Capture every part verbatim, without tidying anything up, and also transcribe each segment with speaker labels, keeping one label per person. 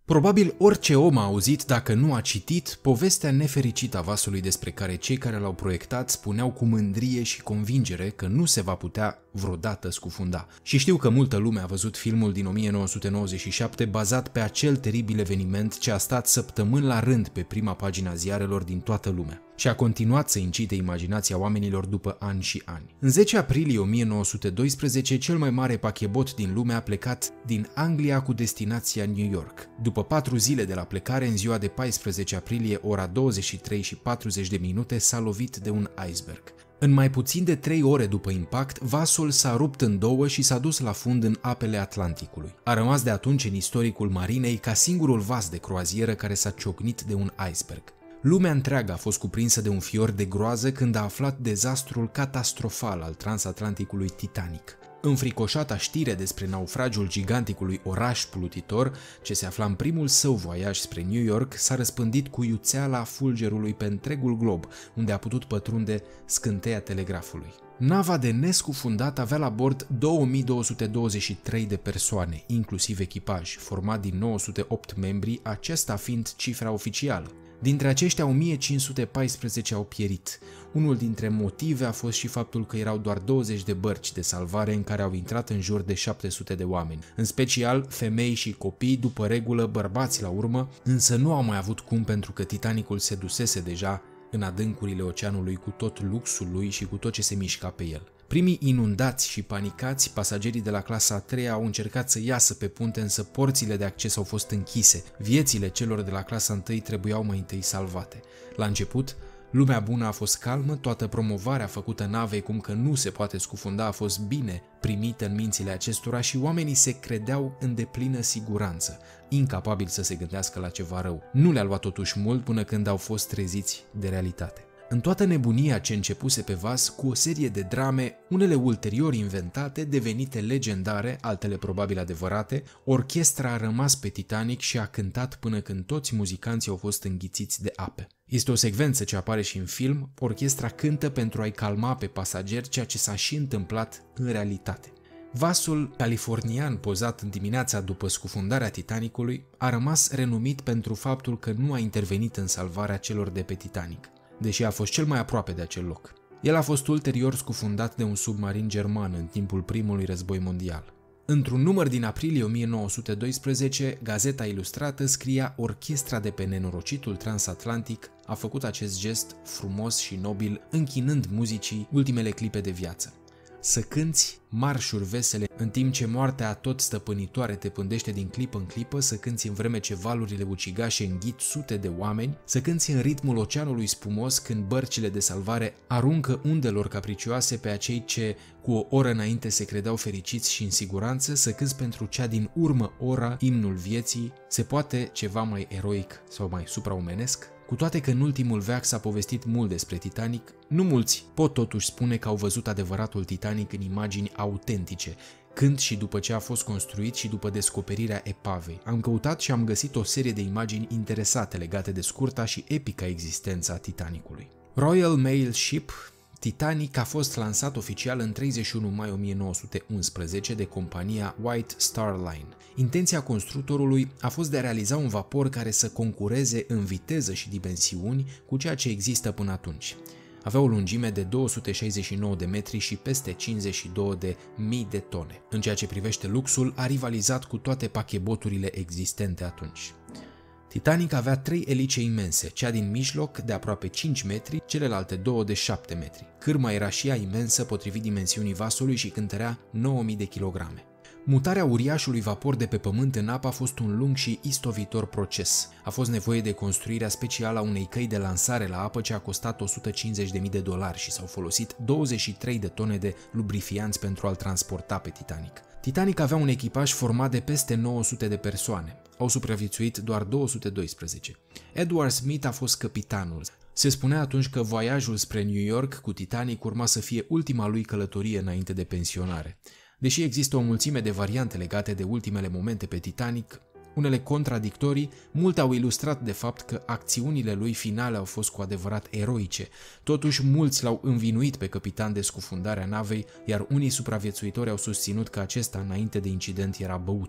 Speaker 1: Probabil orice om a auzit, dacă nu a citit, povestea nefericită a vasului despre care cei care l-au proiectat spuneau cu mândrie și convingere că nu se va putea vreodată scufunda. Și știu că multă lume a văzut filmul din o mie nouă sute nouăzeci și șapte bazat pe acel teribil eveniment ce a stat săptămâni la rând pe prima pagina ziarelor din toată lumea și a continuat să incite imaginația oamenilor după ani și ani. În zece aprilie o mie nouă sute doisprezece, cel mai mare pachebot din lume a plecat din Anglia cu destinația New York. După patru zile de la plecare, în ziua de paisprezece aprilie, ora douăzeci și trei și patruzeci de minute, s-a lovit de un iceberg. În mai puțin de trei ore după impact, vasul s-a rupt în două și s-a dus la fund în apele Atlanticului. A rămas de atunci în istoricul marinei ca singurul vas de croazieră care s-a ciocnit de un iceberg. Lumea întreagă a fost cuprinsă de un fior de groază când a aflat dezastrul catastrofal al transatlanticului Titanic. Înfricoșata știre despre naufragiul giganticului oraș plutitor, ce se afla în primul său voiaj spre New York, s-a răspândit cu iuțeala fulgerului pe întregul glob, unde a putut pătrunde scânteia telegrafului. Nava de nescufundat avea la bord două mii două sute douăzeci și trei de persoane, inclusiv echipaj, format din nouă sute opt membri, acesta fiind cifra oficială. Dintre aceștia, o mie cinci sute paisprezece au pierit. Unul dintre motive a fost și faptul că erau doar douăzeci de bărci de salvare în care au intrat în jur de șapte sute de oameni, în special femei și copii, după regulă bărbați la urmă, însă nu au mai avut cum pentru că Titanicul se dusese deja în adâncurile oceanului cu tot luxul lui și cu tot ce se mișca pe el. Primii inundați și panicați, pasagerii de la clasa a treia au încercat să iasă pe punte, însă porțile de acces au fost închise. Viețile celor de la clasa întâi trebuiau mai întâi salvate. La început, lumea bună a fost calmă, toată promovarea făcută navei cum că nu se poate scufunda a fost bine primită în mințile acestora și oamenii se credeau în deplină siguranță, incapabili să se gândească la ceva rău. Nu le-a luat totuși mult până când au fost treziți de realitate. În toată nebunia ce începuse pe vas, cu o serie de drame, unele ulterior inventate, devenite legendare, altele probabil adevărate, orchestra a rămas pe Titanic și a cântat până când toți muzicanții au fost înghițiți de ape. Este o secvență ce apare și în film, orchestra cântă pentru a-i calma pe pasageri, ceea ce s-a și întâmplat în realitate. Vasul californian pozat în dimineața după scufundarea Titanicului a rămas renumit pentru faptul că nu a intervenit în salvarea celor de pe Titanic, deși a fost cel mai aproape de acel loc. El a fost ulterior scufundat de un submarin german în timpul primului război mondial. Într-un număr din aprilie o mie nouă sute doisprezece, Gazeta Ilustrată scria: orchestra de pe nenorocitul transatlantic a făcut acest gest frumos și nobil, închinând muzicii ultimele clipe de viață. Să cânți marșuri vesele în timp ce moartea atot stăpânitoare te pândește din clipă în clipă, să cânți în vreme ce valurile ucigașe înghit sute de oameni, să cânți în ritmul oceanului spumos când bărcile de salvare aruncă undelor capricioase pe acei ce cu o oră înainte se credeau fericiți și în siguranță, să cânți pentru cea din urmă ora imnul vieții, se poate ceva mai eroic sau mai supraumenesc? Cu toate că în ultimul veac s-a povestit mult despre Titanic, nu mulți pot totuși spune că au văzut adevăratul Titanic în imagini autentice, când și după ce a fost construit și după descoperirea epavei. Am căutat și am găsit o serie de imagini interesate legate de scurta și epica existență a Titanicului. Royal Mail Ship Titanic a fost lansat oficial în treizeci și unu mai o mie nouă sute unsprezece de compania White Star Line. Intenția constructorului a fost de a realiza un vapor care să concureze în viteză și dimensiuni cu ceea ce există până atunci. Avea o lungime de două sute șaizeci și nouă de metri și peste cincizeci și două de mii de tone. În ceea ce privește luxul, a rivalizat cu toate pacheboturile existente atunci. Titanic avea trei elice imense, cea din mijloc de aproape cinci metri, celelalte două de șapte metri. Cârma era și ea imensă potrivit dimensiunii vasului și cântărea nouă mii de kilograme. Mutarea uriașului vapor de pe pământ în apă a fost un lung și istovitor proces. A fost nevoie de construirea specială a unei căi de lansare la apă ce a costat o sută cincizeci de mii de dolari și s-au folosit douăzeci și trei de tone de lubrifianți pentru a-l transporta pe Titanic. Titanic avea un echipaj format de peste nouă sute de persoane. Au supraviețuit doar două sute doisprezece. Edward Smith a fost capitanul. Se spunea atunci că voiajul spre New York cu Titanic urma să fie ultima lui călătorie înainte de pensionare. Deși există o mulțime de variante legate de ultimele momente pe Titanic, unele contradictorii, multe au ilustrat de fapt că acțiunile lui finale au fost cu adevărat eroice. Totuși, mulți l-au învinuit pe capitan de scufundarea navei, iar unii supraviețuitori au susținut că acesta, înainte de incident, era băut.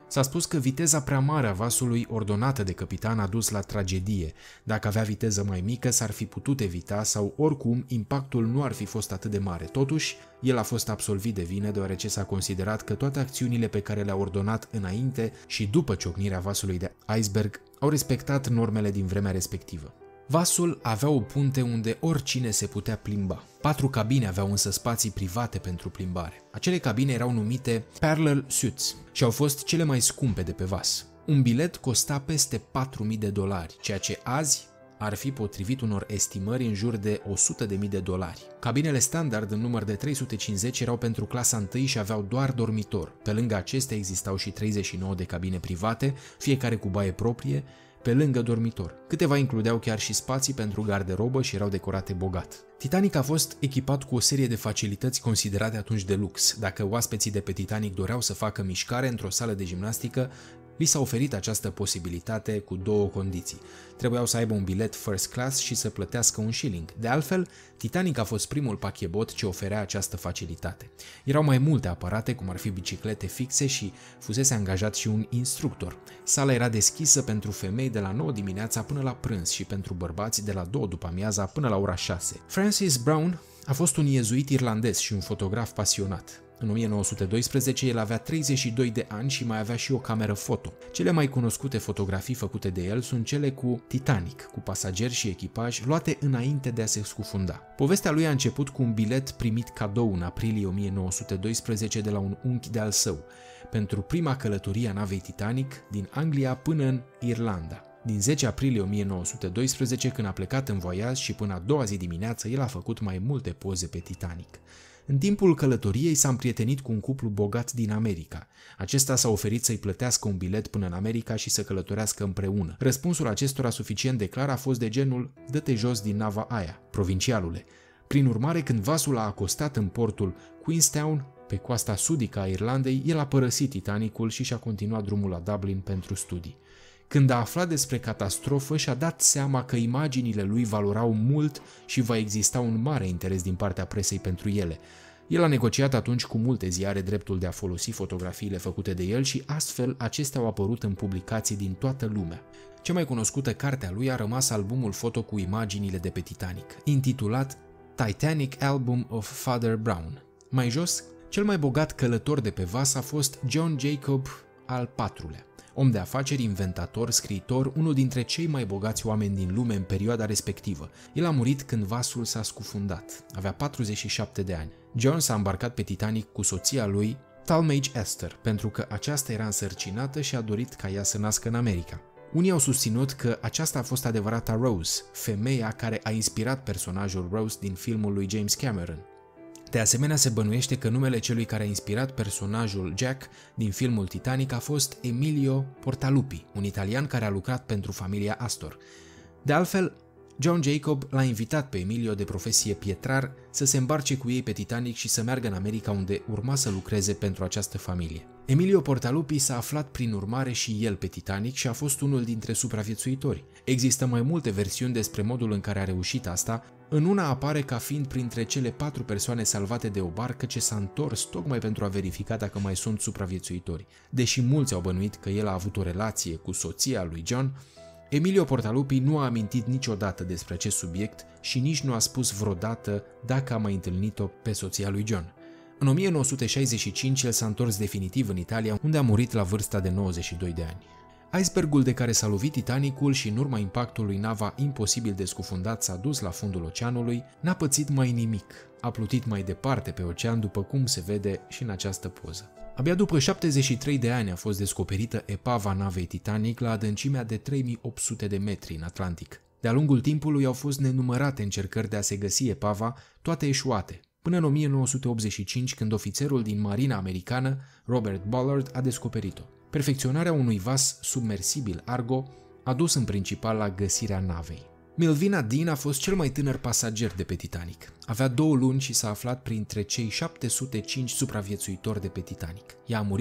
Speaker 1: S-a spus că viteza prea mare a vasului ordonată de capitan a dus la tragedie. Dacă avea viteză mai mică, s-ar fi putut evita sau oricum impactul nu ar fi fost atât de mare. Totuși, el a fost absolvit de vină deoarece s-a considerat că toate acțiunile pe care le-a ordonat înainte și după ciocnirea vasului de iceberg au respectat normele din vremea respectivă. Vasul avea o punte unde oricine se putea plimba. Patru cabine aveau însă spații private pentru plimbare. Acele cabine erau numite Parallel Suites și au fost cele mai scumpe de pe vas. Un bilet costa peste patru mii de dolari, ceea ce azi ar fi potrivit unor estimări în jur de o sută de mii de dolari. Cabinele standard în număr de trei sute cincizeci erau pentru clasa întâi și aveau doar dormitor. Pe lângă acestea existau și treizeci și nouă de cabine private, fiecare cu baie proprie, pe lângă dormitor. Câteva includeau chiar și spații pentru garderobă și erau decorate bogat. Titanic a fost echipat cu o serie de facilități considerate atunci de lux. Dacă oaspeții de pe Titanic doreau să facă mișcare într-o sală de gimnastică, li s-a oferit această posibilitate cu două condiții. Trebuiau să aibă un bilet first class și să plătească un shilling. De altfel, Titanic a fost primul pachebot ce oferea această facilitate. Erau mai multe aparate, cum ar fi biciclete fixe și fusese angajat și un instructor. Sala era deschisă pentru femei de la nouă dimineața până la prânz și pentru bărbați de la două după amiaza până la ora șase. Francis Brown a fost un iezuit irlandez și un fotograf pasionat. În o mie nouă sute doisprezece el avea treizeci și doi de ani și mai avea și o cameră foto. Cele mai cunoscute fotografii făcute de el sunt cele cu Titanic, cu pasageri și echipaj, luate înainte de a se scufunda. Povestea lui a început cu un bilet primit cadou în aprilie o mie nouă sute doisprezece de la un unchi de-al său, pentru prima călătorie a navei Titanic din Anglia până în Irlanda. Din zece aprilie o mie nouă sute doisprezece, când a plecat în voiaj și până a doua zi dimineață, el a făcut mai multe poze pe Titanic. În timpul călătoriei s-a împrietenit cu un cuplu bogat din America. Acesta s-a oferit să-i plătească un bilet până în America și să călătorească împreună. Răspunsul acestora suficient de clar a fost de genul: dă-te jos din nava aia, provincialule. Prin urmare, când vasul a acostat în portul Queenstown, pe coasta sudică a Irlandei, el a părăsit Titanicul și și-a continuat drumul la Dublin pentru studii. Când a aflat despre catastrofă, și-a dat seama că imaginile lui valorau mult și va exista un mare interes din partea presei pentru ele. El a negociat atunci cu multe ziare dreptul de a folosi fotografiile făcute de el și astfel acestea au apărut în publicații din toată lumea. Cea mai cunoscută carte a lui a rămas albumul foto cu imaginile de pe Titanic, intitulat Titanic Album of Father Brown. Mai jos, cel mai bogat călător de pe vas a fost John Jacob al patrulea. Om de afaceri, inventator, scriitor, unul dintre cei mai bogați oameni din lume în perioada respectivă. El a murit când vasul s-a scufundat. Avea patruzeci și șapte de ani. John s-a îmbarcat pe Titanic cu soția lui, Talmadge Esther, pentru că aceasta era însărcinată și a dorit ca ea să nască în America. Unii au susținut că aceasta a fost adevărata Rose, femeia care a inspirat personajul Rose din filmul lui James Cameron. De asemenea, se bănuiește că numele celui care a inspirat personajul Jack din filmul Titanic a fost Emilio Portaluppi, un italian care a lucrat pentru familia Astor. De altfel, John Jacob l-a invitat pe Emilio, de profesie pietrar, să se îmbarce cu ei pe Titanic și să meargă în America, unde urma să lucreze pentru această familie. Emilio Portaluppi s-a aflat prin urmare și el pe Titanic și a fost unul dintre supraviețuitori. Există mai multe versiuni despre modul în care a reușit asta. În una apare ca fiind printre cele patru persoane salvate de o barcă ce s-a întors tocmai pentru a verifica dacă mai sunt supraviețuitori. Deși mulți au bănuit că el a avut o relație cu soția lui John, Emilio Portaluppi nu a amintit niciodată despre acest subiect și nici nu a spus vreodată dacă a mai întâlnit-o pe soția lui John. În o mie nouă sute șaizeci și cinci el s-a întors definitiv în Italia, unde a murit la vârsta de nouăzeci și doi de ani. Icebergul de care s-a lovit Titanicul și în urma impactului nava imposibil de scufundat s-a dus la fundul oceanului, n-a pățit mai nimic. A plutit mai departe pe ocean, după cum se vede și în această poză. Abia după șaptezeci și trei de ani a fost descoperită epava navei Titanic la adâncimea de trei mii opt sute de metri în Atlantic. De-a lungul timpului au fost nenumărate încercări de a se găsi epava, toate eșuate, până în o mie nouă sute optzeci și cinci, când ofițerul din marina americană, Robert Ballard, a descoperit-o. Perfecționarea unui vas submersibil Argo a dus în principal la găsirea navei. Melvina Dean a fost cel mai tânăr pasager de pe Titanic. Avea două luni și s-a aflat printre cei șapte sute cinci supraviețuitori de pe Titanic. Ea a murit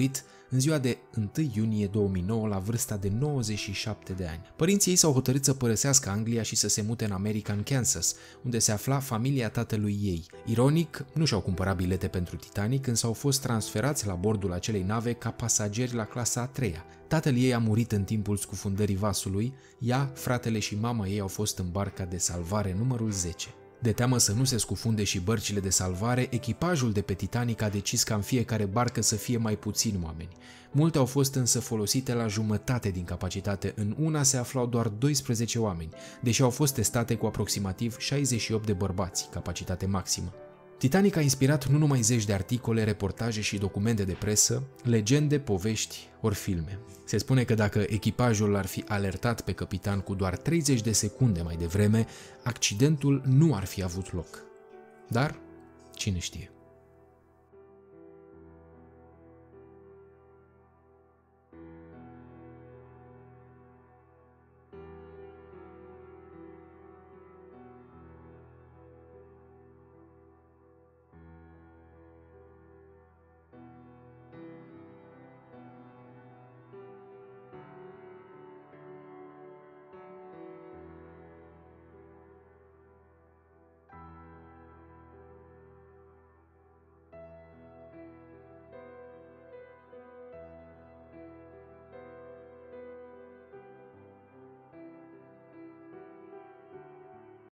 Speaker 1: în ziua de întâi iunie două mii nouă la vârsta de nouăzeci și șapte de ani. Părinții ei s-au hotărât să părăsească Anglia și să se mute în America, în Kansas, unde se afla familia tatălui ei. Ironic, nu și-au cumpărat bilete pentru Titanic, însă au fost transferați la bordul acelei nave ca pasageri la clasa a treia. Tatăl ei a murit în timpul scufundării vasului, ea, fratele și mama ei au fost în barca de salvare numărul zece. De teamă să nu se scufunde și bărcile de salvare, echipajul de pe Titanic a decis ca în fiecare barcă să fie mai puțini oameni. Multe au fost însă folosite la jumătate din capacitate, în una se aflau doar doisprezece oameni, deși au fost testate cu aproximativ șaizeci și opt de bărbați, capacitate maximă. Titanic a inspirat nu numai zeci de articole, reportaje și documente de presă, legende, povești ori filme. Se spune că dacă echipajul l-ar fi alertat pe capitan cu doar treizeci de secunde mai devreme, accidentul nu ar fi avut loc. Dar cine știe?